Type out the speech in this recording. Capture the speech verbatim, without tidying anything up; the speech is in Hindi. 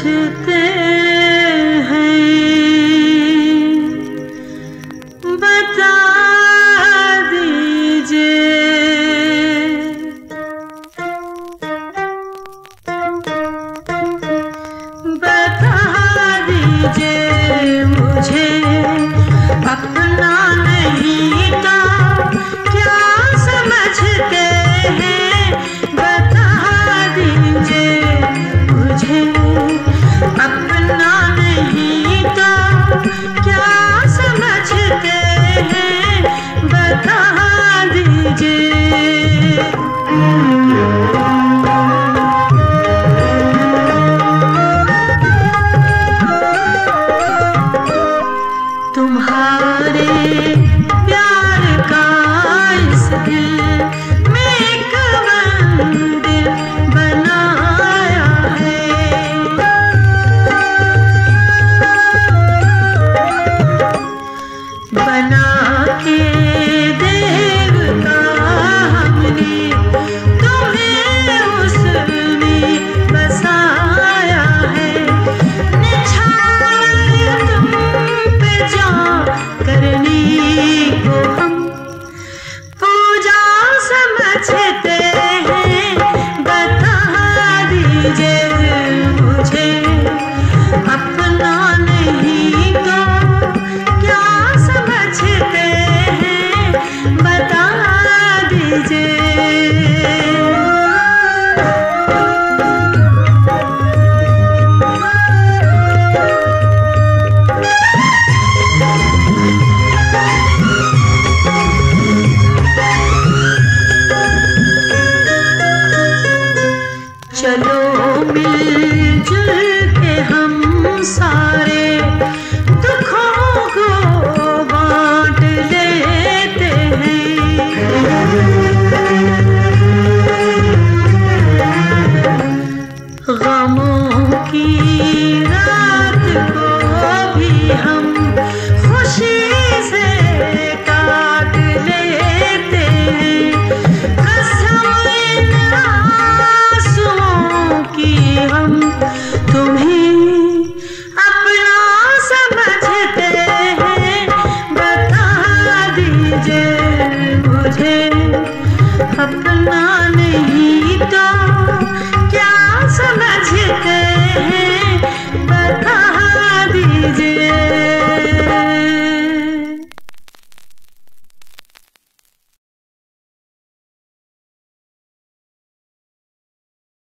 समझते हैं बता दीजिए। बता दीजिए मुझे अपना नहीं तो क्या समझते हैं। बता दीजिए मुझे अपना नहीं तो क्या समझते हैं। बता दीजिए। तुम्हारे प्यार का इस दिल में एक मंदिर बनाया है। बना के देवता हमने तुम्हें उसमें बसाया है। निछावर तुम पे जान करने को हम पूजा समझते हैं। बता दीजिए मुझे अपना नहीं तो क्या समझते हैं। बता दीजिए। चलो मिलजुल के हम सारे दुखों को बांट लेते हैं। गमों की रात को भी हम खुशी से काट लेते हैं। कसम इन आंसुओं की हम तुम्हें अपना समझते हैं। बता दीजिए मुझे अपना नहीं तो क्या समझते